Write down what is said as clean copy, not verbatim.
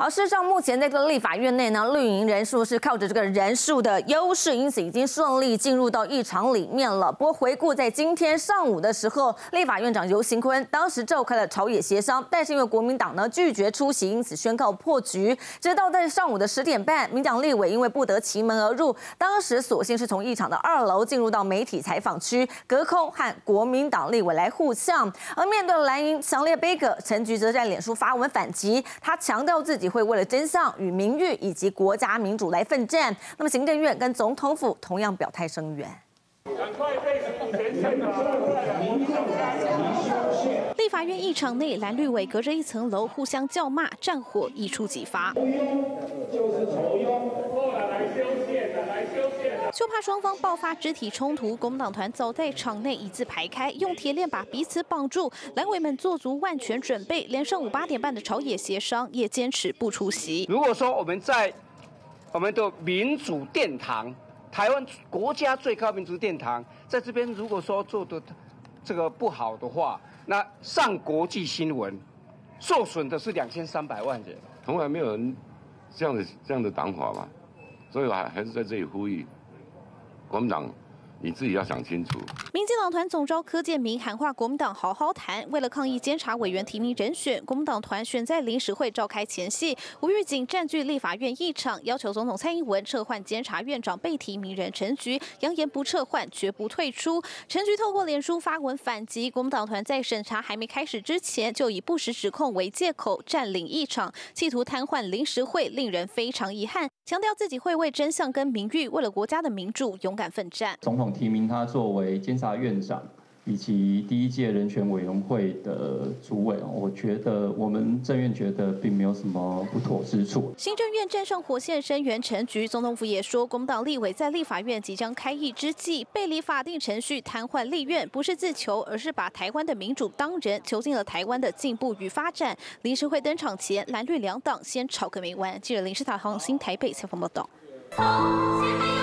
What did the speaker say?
好，事实上，目前在这个立法院内呢，绿营人数是靠着这个人数的优势，因此已经顺利进入到议场里面了。不过，回顾在今天上午的时候，立法院长游锡堃当时召开了朝野协商，但是因为国民党呢拒绝出席，因此宣告破局。直到在上午的10点半，民党立委因为不得其门而入，当时索性是从议场的2楼进入到媒体采访区，隔空和国民党立委来互呛。而面对蓝营强烈杯葛，陈菊则在脸书发文反击，他强调自己会为了真相与名誉以及国家民主来奋战。那么行政院跟总统府同样表态声援。 立法院议场内，蓝绿委隔着一层楼互相叫骂，战火一触即发。就怕双方爆发肢体冲突，国民党团早在场内一字排开，用铁链把彼此绑住。蓝委们做足万全准备，连上午8点半的朝野协商也坚持不出席。 如果说我们在我们的民主殿堂，台湾国家最高民主殿堂，在这边如果说做的这个不好的话，那上国际新闻，受损的是2300万人。 从来没有人这样的党法嘛，所以我还是在这里呼吁国民党，你自己要想清楚。 民进党团总召柯建铭喊话国民党好好谈。为了抗议监察委员提名人选，国民党团选在临时会召开前夕，吴玉景占据立法院议场，要求总统蔡英文撤换监察院长被提名人陈菊，扬言不撤换绝不退出。陈菊透过脸书发文反击，国民党团在审查还没开始之前，就以不实指控为借口占领议场，企图瘫痪临时会，令人非常遗憾。强调自己会为真相跟名誉，为了国家的民主勇敢奋战。 总统提名他作为监察院长以及第1届人权委员会的主委，我觉得我们政院觉得并没有什么不妥之处。 行政院站上火线声援陈菊，总统府也说，国民党立委在立法院即将开议之际，背离法定程序瘫痪立院，不是自求，而是把台湾的民主当人，囚禁了台湾的进步与发展。临时会登场前，蓝绿两党先吵个没完。记者林诗塔、黄新台北采访报道。